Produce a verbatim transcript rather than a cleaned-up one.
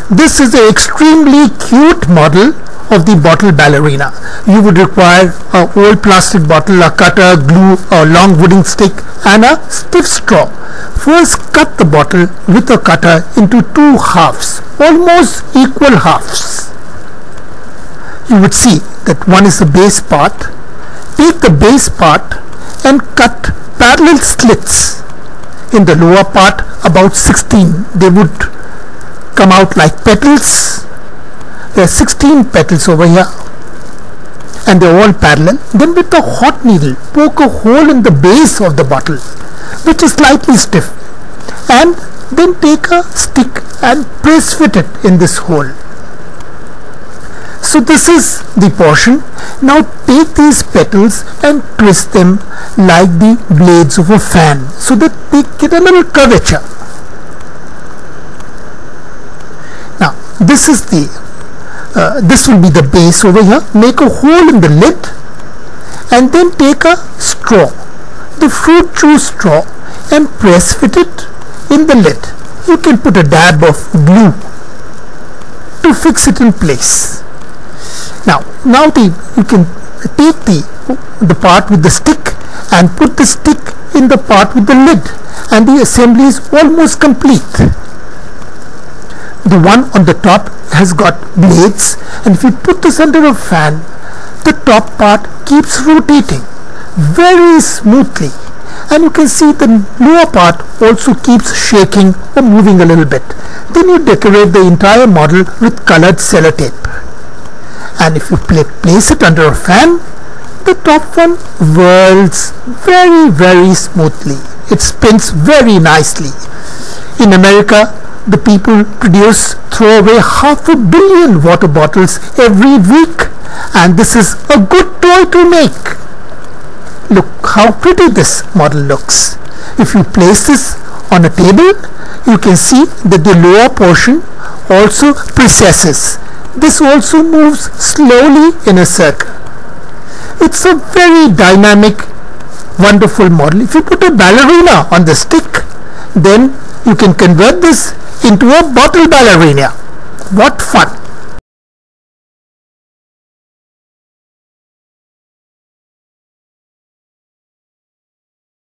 this is an extremely cute model of the bottle ballerina. You would require a old plastic bottle, a cutter, glue, a long wooden stick and a stiff straw. First cut the bottle with a cutter into two halves, almost equal halves. You would see that one is the base part. Take the base part and cut parallel slits in the lower part, about sixteen. They would come out like petals. There are sixteen petals over here and they're all parallel. Then with a hot needle poke a hole in the base of the bottle which is slightly stiff, and then take a stick and press fit it in this hole. So this is the portion. Now take these petals and twist them like the blades of a fan so that they get a little curvature. Now this is the uh, this will be the base over here. Make a hole in the lid and then take a straw, the fruit juice straw, and press fit it in the lid. You can put a dab of glue to fix it in place. Now, now the, you can take the, the part with the stick and put the stick in the part with the lid, and the assembly is almost complete. The one on the top has got blades, and if you put this under a fan, the top part keeps rotating very smoothly, and you can see the lower part also keeps shaking or moving a little bit. Then you decorate the entire model with colored sellotape. And if you place it under a fan, the top one whirls very very smoothly. It spins very nicely. In America, the people produce, throw away half a billion water bottles every week, and this is a good toy to make. Look how pretty this model looks. If you place this on a table, you can see that the lower portion also precesses. This also moves slowly in a circle. It's a very dynamic, wonderful model. If you put a ballerina on the stick, then you can convert this into a bottle ballerina. What fun!